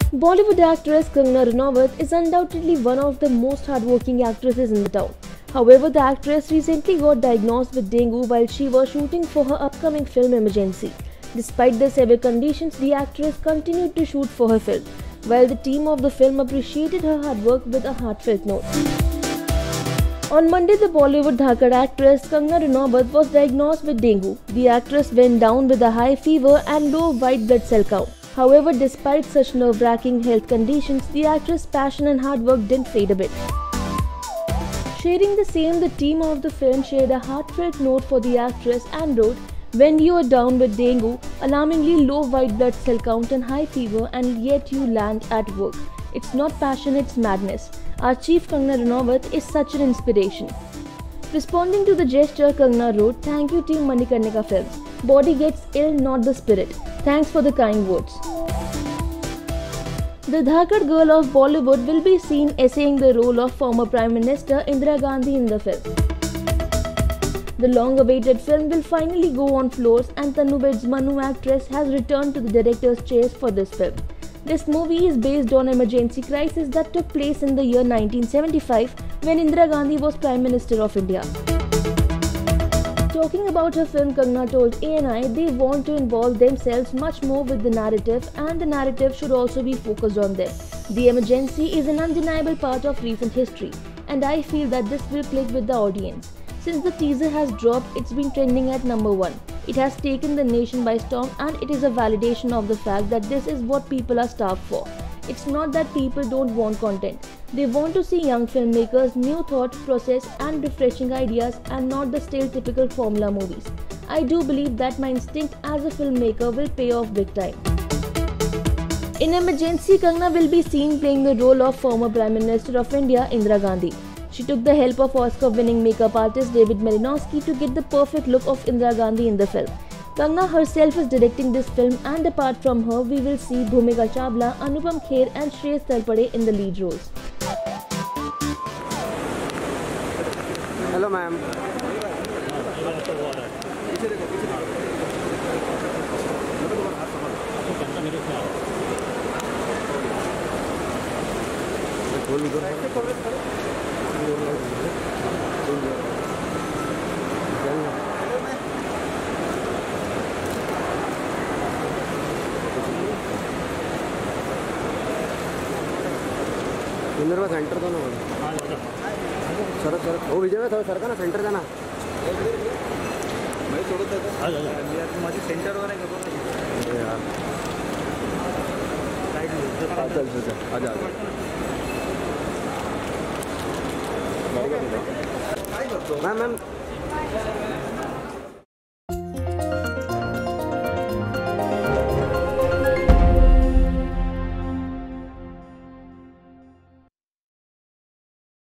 Bollywood actress Kangana Ranaut is undoubtedly one of the most hardworking actresses in the town. However, the actress recently got diagnosed with dengue while she was shooting for her upcoming film Emergency. Despite the severe conditions, the actress continued to shoot for her film, while the team of the film appreciated her hard work with a heartfelt note. On Monday, the Bollywood Dhakad actress Kangana Ranaut was diagnosed with dengue. The actress went down with a high fever and low white blood cell count. However, despite such nerve-wracking health conditions, the actress' passion and hard work didn't fade a bit. Sharing the same, the team of the film shared a heartfelt note for the actress and wrote, "When you are down with dengue, alarmingly low white blood cell count and high fever, and yet you land at work. It's not passion, it's madness. Our chief Kangana Ranaut is such an inspiration." Responding to the gesture, Kangana wrote, "Thank you team Manikarnika Films. Body gets ill, not the spirit. Thanks for the kind words." The Dhakad girl of Bollywood will be seen essaying the role of former Prime Minister Indira Gandhi in the film. The long-awaited film will finally go on floors, and Tanubed's Manu actress has returned to the director's chairs for this film. This movie is based on an emergency crisis that took place in the year 1975 when Indira Gandhi was Prime Minister of India. Talking about her film, Kangana told ANI they want to involve themselves much more with the narrative, and the narrative should also be focused on them. The emergency is an undeniable part of recent history, and I feel that this will click with the audience. Since the teaser has dropped, it's been trending at number 1. It has taken the nation by storm, and it is a validation of the fact that this is what people are starved for. It's not that people don't want content. They want to see young filmmakers, new thought process and refreshing ideas, and not the stereotypical formula movies. I do believe that my instinct as a filmmaker will pay off big time. In Emergency, Kangana will be seen playing the role of former Prime Minister of India, Indira Gandhi. She took the help of Oscar-winning makeup artist David Malinowski to get the perfect look of Indira Gandhi in the film. Kangana herself is directing this film, and apart from her, we will see Bhumika Chawla, Anupam Kher and Shreyas Talpade in the lead roles. Hello ma'am. Inder centre तो ना sir वो विजय में sir का ना centre जाना मैं सोडत होतो माझी सेंटर वर आहे यार साइड चल आजा मैम